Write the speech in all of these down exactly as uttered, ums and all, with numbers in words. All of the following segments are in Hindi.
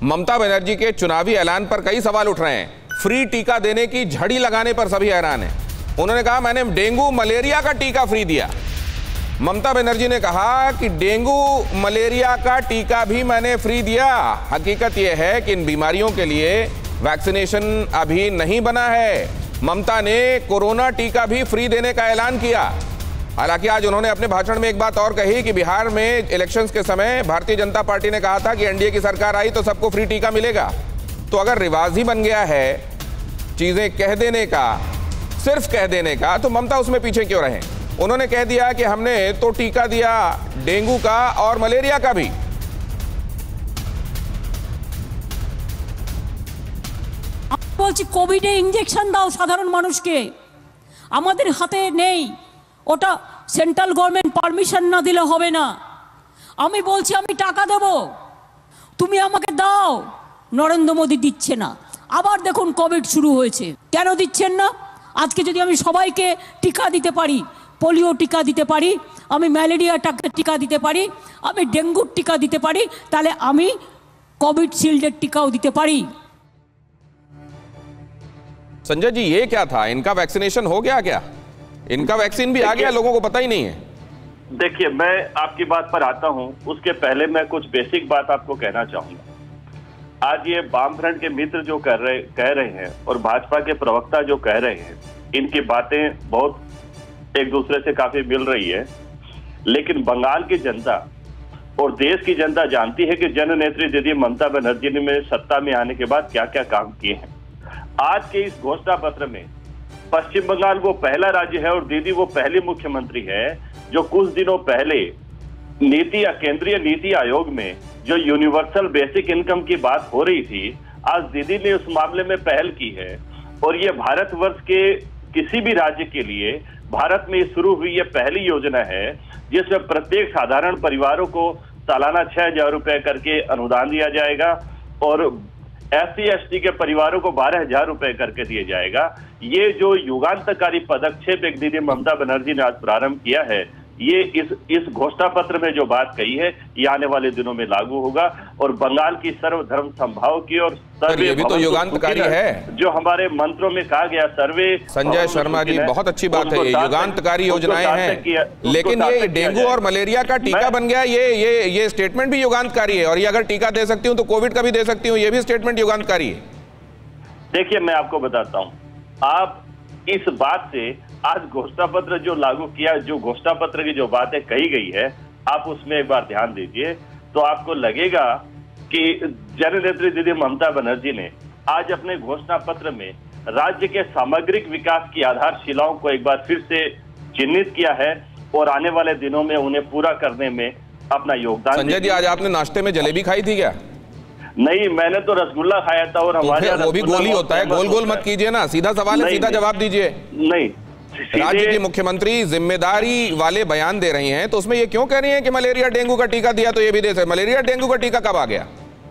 ममता बनर्जी के चुनावी ऐलान पर कई सवाल उठ रहे हैं। फ्री टीका देने की झड़ी लगाने पर सभी हैरान हैं। उन्होंने कहा मैंने डेंगू मलेरिया का टीका फ्री दिया। ममता बनर्जी ने कहा कि डेंगू मलेरिया का टीका भी मैंने फ्री दिया। हकीकत यह है कि इन बीमारियों के लिए वैक्सीनेशन अभी नहीं बना है। ममता ने कोरोना टीका भी फ्री देने का ऐलान किया। हालांकि आज उन्होंने अपने भाषण में एक बात और कही कि बिहार में इलेक्शंस के समय भारतीय जनता पार्टी ने कहा था कि एनडीए की सरकार आई तो सबको फ्री टीका मिलेगा। तो अगर रिवाज ही बन गया है चीजें कह देने का, सिर्फ कह देने का, तो ममता उसमें पीछे क्यों रहे? उन्होंने कह दिया कि हमने तो टीका दिया डेंगू का और मलेरिया का भी। বলছি কোভিডে ইনজেকশন দাও সাধারণ মানুষকে, আমাদের হাতে নেই, ওটা সেন্ট্রাল গভর্নমেন্ট পারমিশন না দিলে হবে না। আমি বলছি আমি টাকা দেব, তুমি আমাকে দাও, নরেন্দ্র মোদী দিচ্ছে না। আবার দেখুন কোভিড শুরু হয়েছে, কেন দিচ্ছেন না? আজকে যদি আমি সবাইকে টিকা দিতে পারি, পোলিও টিকা দিতে পারি, আমি ম্যালেরিয়া টিকা দিতে পারি, আমি ডেঙ্গুর টিকা দিতে পারি, তাহলে আমি কোভিড শিল্ডের টিকাও দিতে পারি। संजय जी, ये क्या था? इनका वैक्सीनेशन हो गया क्या? इनका वैक्सीन भी आ गया, लोगों को पता ही नहीं है। देखिए, मैं आपकी बात पर आता हूं, उसके पहले मैं कुछ बेसिक बात आपको कहना चाहूंगा। आज ये वामफ्रंट के मित्र जो कर रहे कह रहे हैं और भाजपा के प्रवक्ता जो कह रहे हैं, इनकी बातें बहुत एक दूसरे से काफी मिल रही है। लेकिन बंगाल की जनता और देश की जनता जानती है कि जननेत्री दीदी ममता बनर्जी ने में सत्ता में आने के बाद क्या क्या काम किए हैं। आज के इस घोषणा पत्र में पश्चिम बंगाल वो पहला राज्य है और दीदी वो पहली मुख्यमंत्री है जो कुछ दिनों पहले नीति केंद्रीय नीति आयोग में जो यूनिवर्सल बेसिक इनकम की बात हो रही थी, आज दीदी ने उस मामले में पहल की है। और ये भारतवर्ष के किसी भी राज्य के लिए भारत में शुरू हुई ये पहली योजना है जिसमें प्रत्येक साधारण परिवारों को सालाना छह हजार रुपए करके अनुदान दिया जाएगा और एस सी एस टी के परिवारों को बारह हजार रुपए करके दिया जाएगा। ये जो युगांतकारी पदक्षेप एक दीदी ममता बनर्जी ने आज प्रारंभ किया है, ये इस इस घोषणा पत्र में जो बात कही है ये आने वाले दिनों में लागू होगा और बंगाल की सर्वधर्म समभाव की और सर्वे ये भी तो युगांतकारी है जो हमारे मंत्रों में कहा गया। सर्वे संजय शर्मा जी, बहुत अच्छी बात है, ये युगांतकारी योजनाएं हैं, लेकिन ये डेंगू और मलेरिया का टीका बन गया, ये ये ये स्टेटमेंट भी युगांतकारी है। और ये अगर टीका दे सकती हूँ तो कोविड का भी दे सकती हूँ, ये भी स्टेटमेंट युगांतकारी है। देखिए, मैं आपको बताता हूँ, आप इस बात से आज घोषणा पत्र जो लागू किया, जो घोषणा पत्र की जो बातें कही गई है, आप उसमें एक बार ध्यान दीजिए तो आपको लगेगा कि जननेत्री दीदी ममता बनर्जी ने आज अपने घोषणा पत्र में राज्य के सामग्रिक विकास की आधारशिलाओं को एक बार फिर से चिन्हित किया है और आने वाले दिनों में उन्हें पूरा करने में अपना योगदान। संजय जी, आज आपने नाश्ते में जलेबी खाई थी क्या? नहीं, मैंने तो रसगुल्ला खाया था। और हमारे वो भी गोली होता है, गोल गोल मत कीजिए ना, सीधा सवाल है, सीधा जवाब दीजिए। नहीं, राज्य की मुख्यमंत्री जिम्मेदारी वाले बयान दे रही हैं, तो उसमें ये क्यों कह रही हैं कि मलेरिया डेंगू का टीका दिया तो ये भी दे सकते? मलेरिया डेंगू का टीका कब आ गया?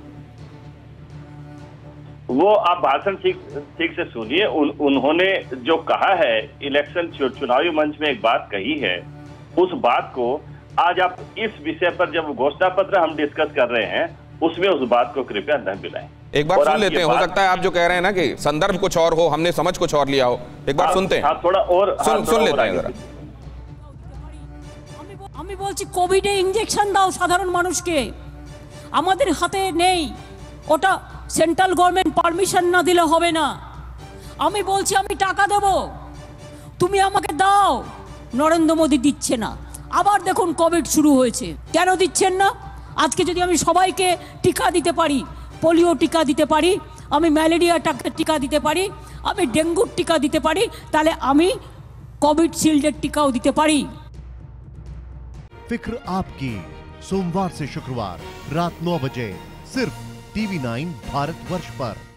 वो आप भाषण ठीक ठीक से सुनिए। उन, उन्होंने जो कहा है इलेक्शन चुनावी मंच में एक बात कही है, उस बात को आज आप इस विषय पर जब घोषणा पत्र हम डिस्कस कर रहे हैं उसमें उस बात को कृपया न मिलाएं। एक बार सुन लेते हैं, हो सकता है आप जो कह रहे हैं ना कि संदर्भ कुछ और हो, हमने समझ कुछ और लिया हो। एक बार सुनते हैं, थोड़ा और सुन सुन लेते हैं जरा। আমি বলছি কোভিডে ইনজেকশন দাও সাধারণ মানুষকে, আমাদের হাতে নেই, ওটা সেন্ট্রাল গভর্নমেন্ট পারমিশন না দিলে হবে না। আমি বলছি আমি টাকা দেব, তুমি আমাকে দাও, নরেন্দ্র মোদী দিচ্ছে না। আবার দেখুন কোভিড শুরু হয়েছে, কেন দিচ্ছেন না? আজকে যদি আমি সবাইকে টিকা দিতে পারি, পোলিও টিকা দিতে পারি, আমি ম্যালেরিয়া টিকা দিতে পারি, আমি ডেঙ্গুর টিকা দিতে পারি, তাহলে আমি কোভিড শিল্ডের টিকাও দিতে পারি। फिक्र आपकी, सोमवार से शुक्रवार रात नौ बजे सिर्फ टीवी नाइन भारतवर्ष पर।